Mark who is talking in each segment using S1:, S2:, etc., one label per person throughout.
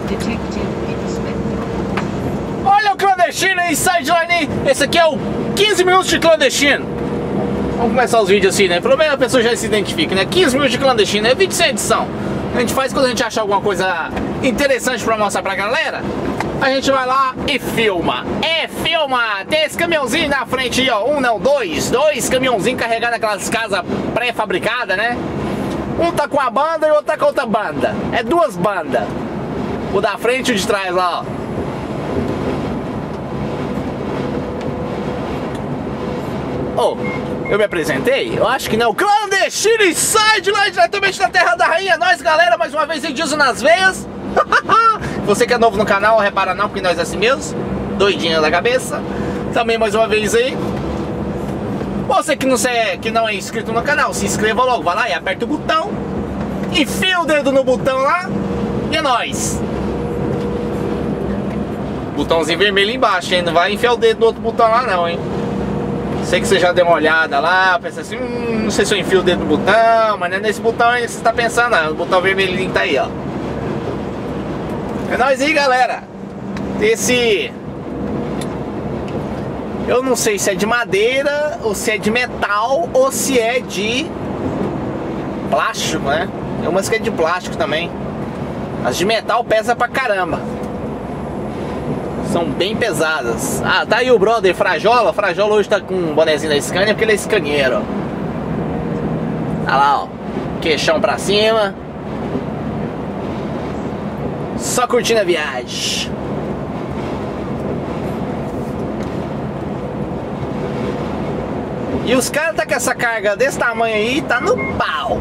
S1: Olha o clandestino aí, sideline. Esse aqui é o 15 minutos de clandestino. Vamos começar os vídeos assim, né? Pelo menos a pessoa já se identifica, né? 15 minutos de clandestino, é vídeo sem edição. A gente faz quando a gente achar alguma coisa interessante pra mostrar pra galera. A gente vai lá e filma. Filma! Tem esse caminhãozinho na frente aí, ó. Um não, dois caminhãozinhos carregados naquelas casas pré-fabricadas, né? Um tá com a banda e o outro tá com outra banda. É duas bandas. O da frente e o de trás lá, ó. Oh, eu me apresentei? Eu acho que não. Clandestino Inside lá diretamente da Terra da Rainha. Nós, galera, mais uma vez em Dizo nas veias. Você que é novo no canal, repara não, porque nós é assim mesmo. Doidinho da cabeça. Também mais uma vez aí. Você que não é inscrito no canal, se inscreva logo. Vai lá e aperta o botão. Enfia o dedo no botão lá. E é nóis. Botãozinho vermelho embaixo, hein? Não vai enfiar o dedo no outro botão lá não, hein? Sei que você já deu uma olhada lá, pensa assim, não sei se eu enfio o dedo no botão, mas não é nesse botão aí que você tá pensando, não. O botão vermelhinho tá aí, ó. É nóis aí, galera. Esse... eu não sei se é de madeira, ou se é de metal, ou se é de plástico, né? Tem umas que é de plástico também. As de metal pesa pra caramba. São bem pesadas. Ah, tá aí o brother Frajola. Frajola hoje tá com um bonezinho da Scania porque ele é scanieiro. Olha lá, ó. Queixão pra cima. Só curtindo a viagem. E os caras tá com essa carga desse tamanho aí, tá no pau.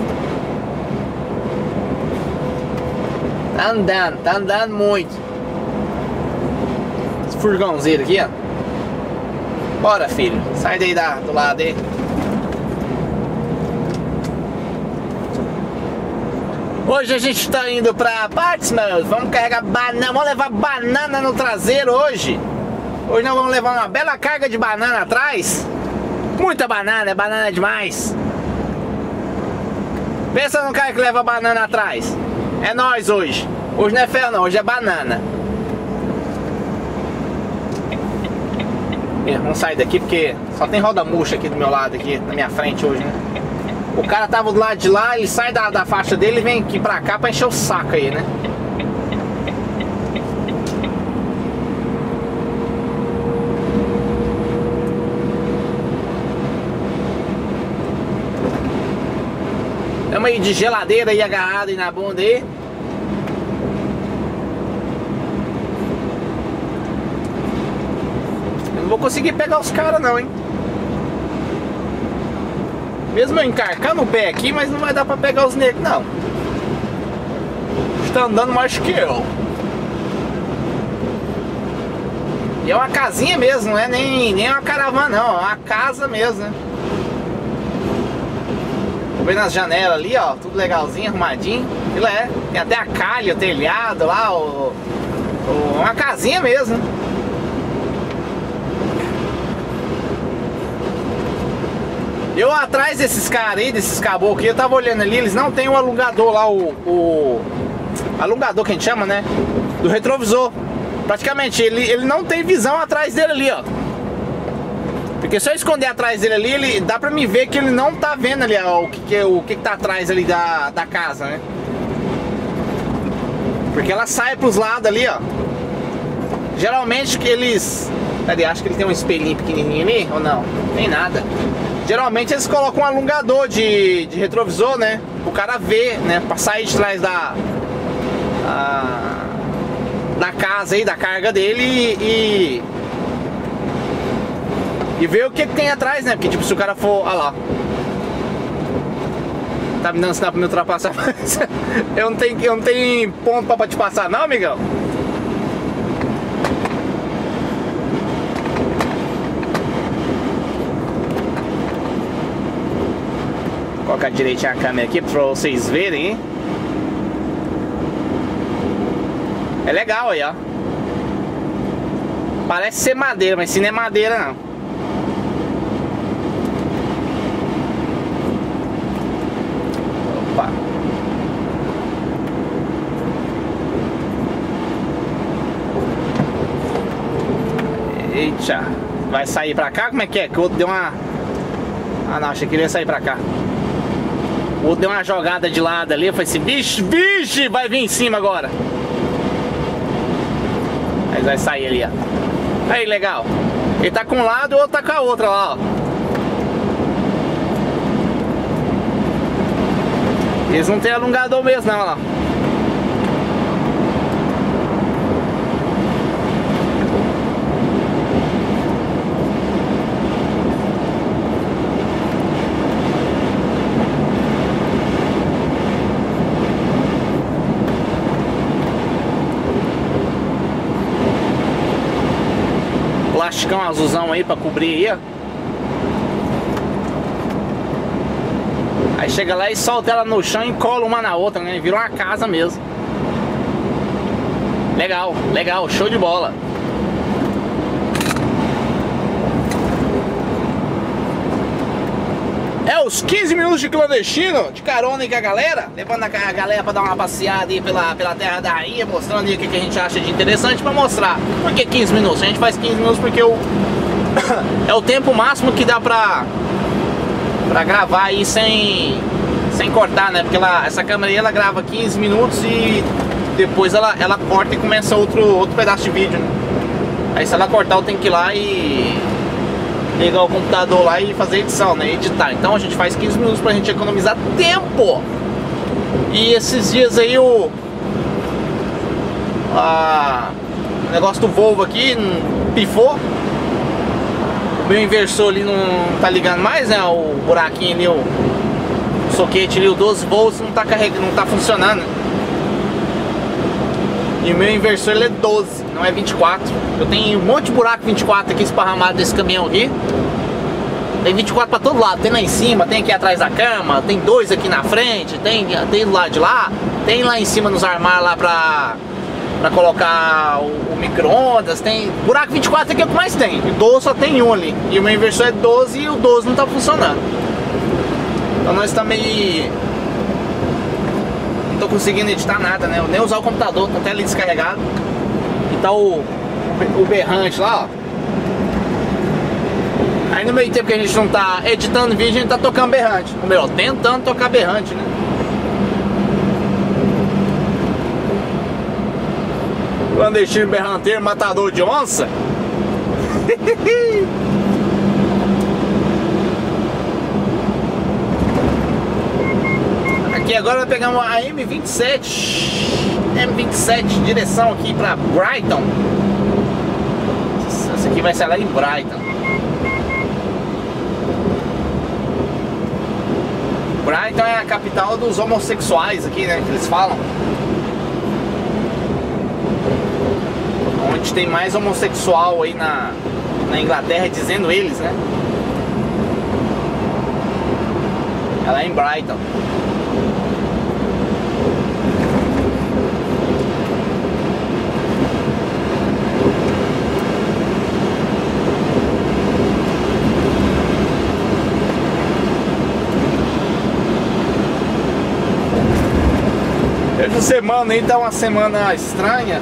S1: Tá andando muito. Esse furgãozinho aqui, ó. Bora, filho, sai daí do lado aí. Hoje a gente tá indo pra Portsmouth. Vamos carregar banana, vamos levar banana no traseiro hoje. Hoje nós vamos levar uma bela carga de banana atrás. Muita banana, é banana demais. Pensa no cara que leva banana atrás. É nós hoje. Hoje não é ferro não, hoje é banana. Vamos sair daqui porque só tem roda murcha aqui do meu lado, aqui na minha frente hoje, né? O cara tava do lado de lá, ele sai da faixa dele e vem aqui pra cá pra encher o saco aí, né? Tamo aí de geladeira aí agarrado aí na bunda aí. Eu não vou conseguir pegar os caras não, hein? Mesmo eu encarcando o pé aqui, mas não vai dar pra pegar os negros não. Está andando mais que eu. E é uma casinha mesmo, não é nem uma caravana não, é uma casa mesmo, né? Tô vendo as janelas ali, ó, tudo legalzinho, arrumadinho. Aquilo é, tem até a calha, o telhado lá, uma casinha mesmo. Eu atrás desses caras aí, desses caboclos aqui, eu tava olhando ali, eles não tem o alongador lá, o alongador que a gente chama, né? Do retrovisor. Praticamente, ele não tem visão atrás dele ali, ó. Porque se eu esconder atrás dele ali, dá pra me ver que ele não tá vendo ali ó, o que tá atrás ali da casa, né? Porque ela sai pros lados ali, ó. Geralmente que eles... Cadê? Acho que ele tem um espelhinho pequenininho ali, ou não? Tem nada. Geralmente eles colocam um alongador de retrovisor, né? O cara ver, né? Pra sair de trás da casa aí, da carga dele e ver o que tem atrás, né? Porque tipo, se o cara for... Olha lá. Tá me dando sinal pra me ultrapassar. eu não tenho ponto pra te passar não, amigão. Vou colocar direitinho a câmera aqui pra vocês verem, hein? É legal aí, ó. Parece ser madeira, mas se não é madeira não. Opa. Eita, vai sair pra cá? Como é que é? Que o outro deu uma... Ah não, achei que ele ia sair pra cá. O outro deu uma jogada de lado ali. Eu falei assim, vixe, vixe, vai vir em cima agora. Mas vai sair ali, ó. Aí, legal. Ele tá com um lado e o outro tá com a outra lá, ó. Eles não tem alongador mesmo, não, ó. Plasticão azulzão aí pra cobrir aí, ó. Aí chega lá e solta ela no chão e cola uma na outra, né? Virou uma casa mesmo. Legal, legal, show de bola. É os 15 minutos de clandestino, de carona aí com a galera, levando a galera pra dar uma passeada aí pela Terra da Rainha, mostrando aí o que a gente acha de interessante pra mostrar. Por que 15 minutos? A gente faz 15 minutos porque é o tempo máximo que dá pra gravar aí sem cortar, né? Porque essa câmera aí, ela grava 15 minutos e depois ela corta e começa outro pedaço de vídeo, né? Aí se ela cortar, eu tenho que ir lá e ligar o computador lá e fazer edição, né? Editar. Então a gente faz 15 minutos pra gente economizar tempo. E esses dias aí o negócio do Volvo aqui pifou. O meu inversor ali não tá ligando mais, né? O buraquinho ali, o soquete ali, o 12 volts não tá carregando, não tá funcionando. E o meu inversor ele é 12, não é 24. Eu tenho um monte de buraco 24 aqui esparramado desse caminhão aqui. Tem 24 pra todo lado, tem lá em cima, tem aqui atrás da cama, tem 2 aqui na frente, tem do lado de lá, tem lá em cima nos armários lá pra colocar o micro-ondas, tem... Buraco 24 aqui é o que mais tem, o 12 só tem um ali. E o meu inversor é 12 e o 12 não tá funcionando. Então nós estamos meio... Não tô conseguindo editar nada, né? Nem usar o computador, com a tela descarregada. E tá o berrante lá, ó. Aí no meio tempo que a gente não tá editando vídeo, a gente tá tocando berrante. Ou melhor, tentando tocar berrante, né? Clandestino, berranteiro, matador de onça. Aqui agora vai pegar uma M27 direção aqui pra Brighton. Essa aqui vai sair lá em Brighton. Brighton é a capital dos homossexuais aqui, né, que eles falam. Onde tem mais homossexual aí na Inglaterra, dizendo eles, né? Ela é em Brighton. Essa semana aí tá uma semana estranha.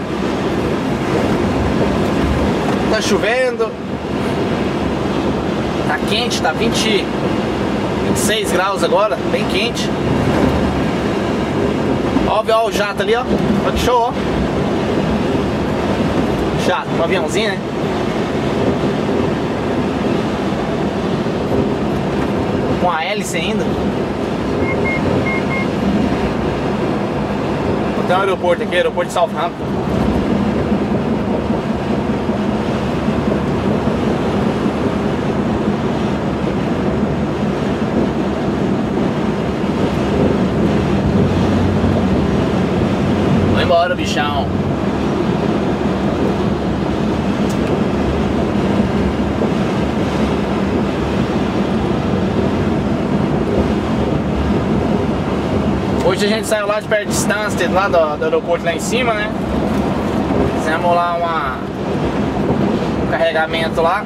S1: Tá chovendo. Tá quente, tá 26 graus agora, bem quente. Ó o jato ali, ó. Olha que show, ó. Jato, um aviãozinho, né? Com a hélice ainda. Tem um aeroporto aqui, aeroporto de Southampton. Vou embora, bichão. Hoje a gente saiu lá de perto de Stansted, lá do aeroporto lá em cima, né? Fizemos lá um carregamento lá.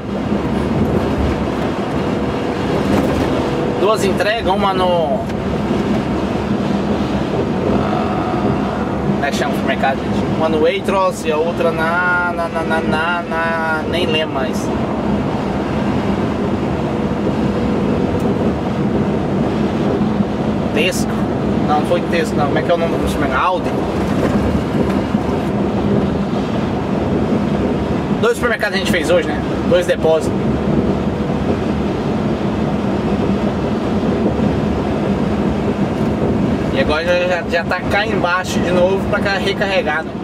S1: 2 entregas, uma Como é que chama o supermercado, gente? Uma no Waitrose e a outra nem lembro mais. Tesco? Não, não foi Tesco não. Como é que é o nome do supermercado? Aldi. 2 supermercados a gente fez hoje, né? 2 depósitos. E agora já tá cá embaixo de novo pra recarregar, né?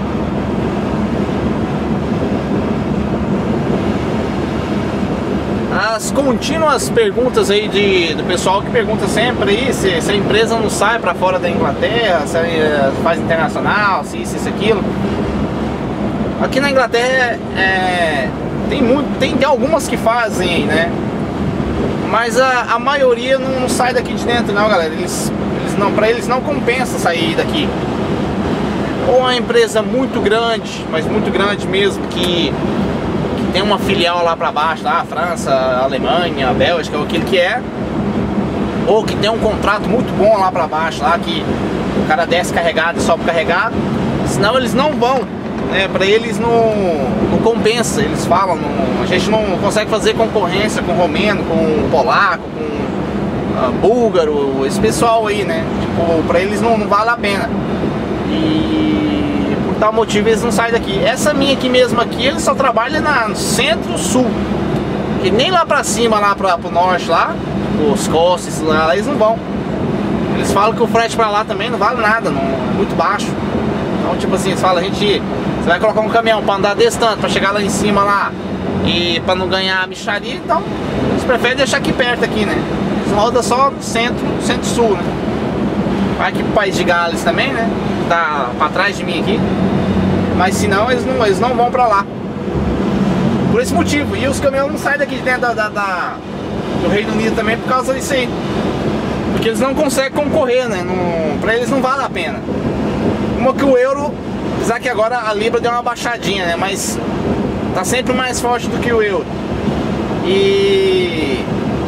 S1: As contínuas perguntas aí do pessoal que pergunta sempre aí se a empresa não sai pra fora da Inglaterra, se faz internacional, se isso, aquilo. Aqui na Inglaterra tem algumas que fazem, né? Mas a maioria não sai daqui de dentro não, galera. Pra eles não compensa sair daqui. Ou uma empresa muito grande, mas muito grande mesmo, que tem uma filial lá pra baixo, lá, França, Alemanha, Bélgica, ou aquilo que é. Ou que tem um contrato muito bom lá pra baixo, lá que o cara desce carregado e sobe carregado. Senão eles não vão, né? Pra eles não compensa. Eles falam, a gente não consegue fazer concorrência com o romeno, com o polaco, com búlgaro, esse pessoal aí, né? Tipo, pra eles não vale a pena. E por tal motivo eles não saem daqui. Essa minha aqui mesmo aqui, ele só trabalha no centro-sul. Que nem lá pra cima, lá pro norte, lá, os costes, lá eles não vão. Eles falam que o frete pra lá também não vale nada, não, é muito baixo. Então, tipo assim, eles falam, você vai colocar um caminhão pra andar desse tanto, pra chegar lá em cima lá, e pra não ganhar a mixaria, então eles preferem deixar aqui perto aqui, né? Eles rodam só centro-sul, né? Vai aqui pro País de Gales também, né? Tá pra trás de mim aqui. Mas se não, eles não vão pra lá. Por esse motivo. E os caminhões não saem daqui de dentro do Reino Unido também por causa disso aí. Porque eles não conseguem concorrer, né? Pra eles não vale a pena. Uma que o euro, apesar que agora a libra deu uma baixadinha, né? Mas tá sempre mais forte do que o euro. E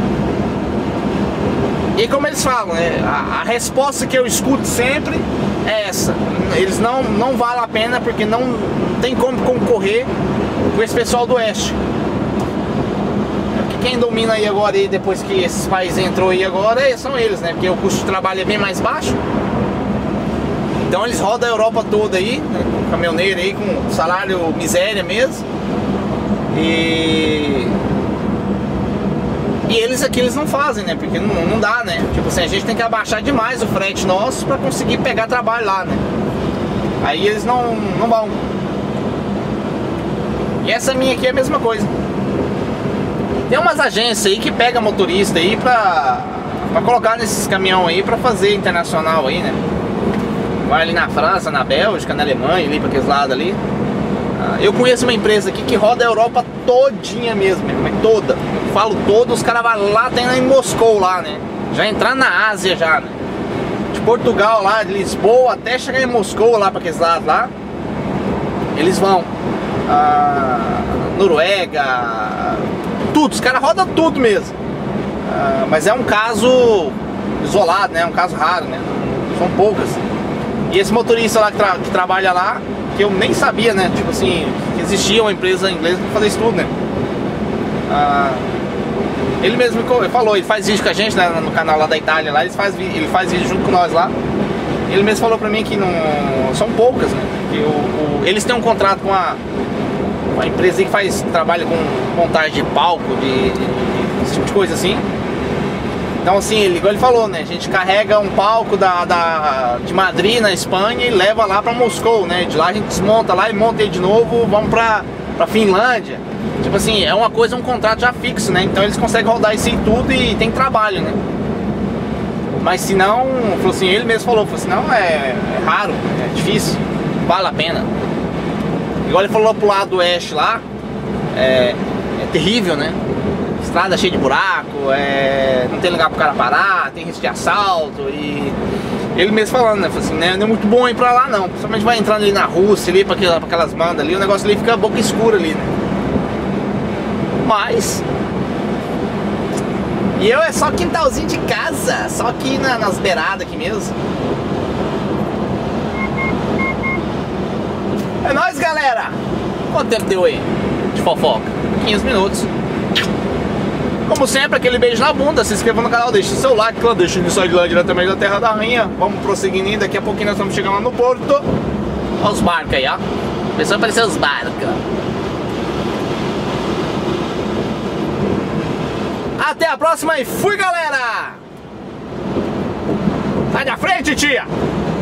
S1: como eles falam, né? A resposta que eu escuto sempre é essa. Eles não vale a pena porque não tem como concorrer com esse pessoal do oeste. Porque quem domina aí agora, aí, depois que esses países entrou aí agora, são eles, né? Porque o custo de trabalho é bem mais baixo. Então eles rodam a Europa toda aí, né? Com caminhoneiro aí, com salário miséria mesmo. E eles aqui eles não fazem, né? Porque não dá, né? Tipo assim, a gente tem que abaixar demais o frete nosso pra conseguir pegar trabalho lá, né? Aí eles não vão. E essa minha aqui é a mesma coisa. Tem umas agências aí que pega motorista aí pra colocar nesses caminhões aí pra fazer internacional aí, né? Vai ali na França, na Bélgica, na Alemanha, ali pra aqueles lados ali. Eu conheço uma empresa aqui que roda a Europa todinha mesmo, mas toda. Eu falo toda, os caras vão lá, tem em Moscou lá, né? Já entrando na Ásia já, né? De Portugal lá, de Lisboa, até chegar em Moscou lá pra aqueles lados lá. Eles vão. Noruega, tudo, os caras rodam tudo mesmo. Mas é um caso isolado, né? É um caso raro, né? São poucas. E esse motorista lá que trabalha lá, que eu nem sabia, né? Tipo assim, que existia uma empresa inglesa pra fazer isso tudo, né? Ele mesmo falou, ele faz vídeo com a gente, né, no canal lá da Itália, lá, ele faz vídeo junto com nós lá. Ele mesmo falou pra mim que não são poucas, né? Que eles têm um contrato com uma empresa que trabalha com montagem de palco, esse tipo de coisa assim. Então assim, igual ele falou, né? A gente carrega um palco de Madrid, na Espanha, e leva lá pra Moscou, né? De lá a gente desmonta lá e monta ele de novo, vamos pra Finlândia. Tipo assim, é uma coisa, um contrato já fixo, né? Então eles conseguem rodar isso aí tudo e tem trabalho, né? Mas se não, falou assim, ele mesmo falou assim, não, é raro, é difícil, vale a pena. Igual ele falou pro lado do oeste lá, é terrível, né? Estrada cheia de buraco, não tem lugar pro cara parar, tem risco de assalto. E ele mesmo falando, né? Falou assim, não é muito bom ir pra lá não. Principalmente vai entrando ali na Rússia, ali pra aquelas bandas ali, o negócio ali fica a boca escura ali, né? Mas e eu é só quintalzinho de casa, só aqui nas beiradas aqui mesmo. É nóis, galera! Quanto tempo deu aí de fofoca? 15 minutos. Como sempre, aquele beijo na bunda. Se inscreva no canal, deixe o seu like, clandestino, sai de lá diretamente da Terra da Rainha. Vamos prosseguindo, daqui a pouquinho nós estamos chegando lá no porto. Olha os barcos aí, ó. Começou a aparecer os barcos. Até a próxima e fui, galera! Sai da frente, tia!